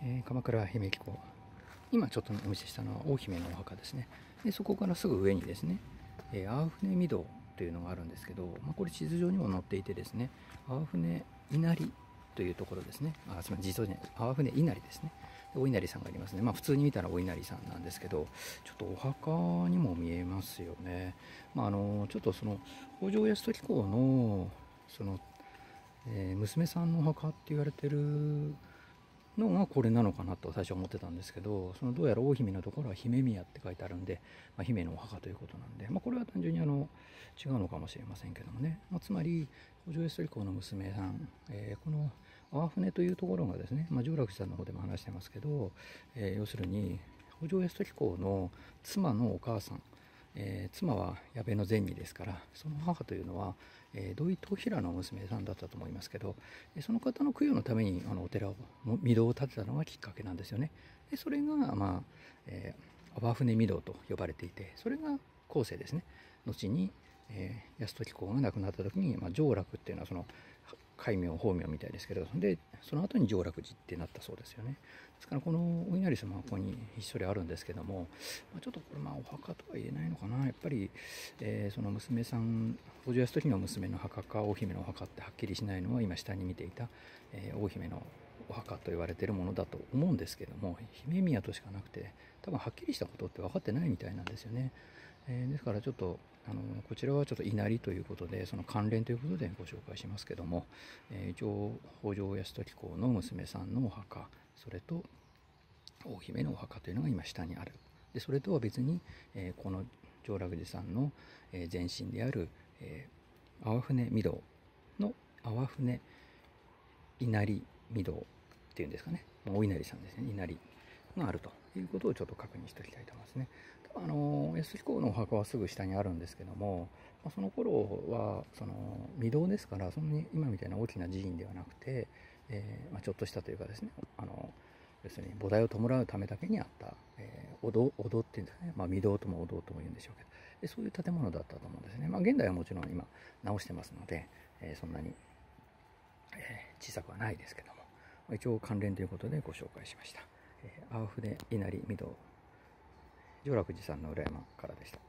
鎌倉姫紀公、今ちょっとお見せしたのは大姫のお墓ですね。でそこからすぐ上にですね、淡船御堂というのがあるんですけど、これ地図上にも載っていてですね、淡船稲荷というところですね。すみません、実はね、淡船稲荷ですね。お稲荷さんがありますね。普通に見たらお稲荷さんなんですけど、ちょっとお墓にも見えますよね。ちょっとその北条泰時公のその、娘さんのお墓って言われてるのがこれなのかなと最初思ってたんですけど、そのどうやら大姫のところは姫宮って書いてあるんで、姫のお墓ということなんで、これは単純に違うのかもしれませんけどもね。つまり北条泰時公の娘さん、この淡船というところがですね、上楽寺さんの方でも話してますけど、要するに北条泰時公の妻のお母さん、妻は矢部の善人ですから、その母というのは、土井藤平の娘さんだったと思いますけど、その方の供養のためにお寺を御堂を建てたのがきっかけなんですよね。でそれが、淡船御堂と呼ばれていて、それが後世ですね。後に、泰時公が亡くなった時に、上楽っていうのはその戒名法名みたいですけど、でその後に上楽寺ってなったそうですよね。ですからこのお稲荷様はここにひっそりあるんですけども、ちょっとこれお墓とは言えないのかな。やっぱり、その娘さん、北条泰時の娘の墓か大姫のお墓ってはっきりしないのは、今下に見ていた、大姫のお墓と言われているものだと思うんですけども、姫宮としかなくて、多分はっきりしたことって分かってないみたいなんですよね。ですからちょっとこちらはちょっと稲荷ということで、その関連ということでご紹介しますけども、一応北条泰時公の娘さんのお墓、それと大姫のお墓というのが今下にある。でそれとは別に、この上楽寺さんの前身である、淡船御堂の淡船稲荷御堂っていうんですかね、お稲荷さんですね、稲荷があるということをちょっと確認しておきたいと思いますね。泰時公のお墓はすぐ下にあるんですけども、その頃はその御堂ですから、そんなに今みたいな大きな寺院ではなくて、ちょっとしたというかですね、要するに菩提を弔うためだけにあった、お堂っていうんですかね、御堂ともお堂とも言うんでしょうけど、そういう建物だったと思うんですね。現代はもちろん今直してますので、そんなに、小さくはないですけども、一応関連ということでご紹介しました。淡船稲荷御堂、上楽寺さんの裏山からでした。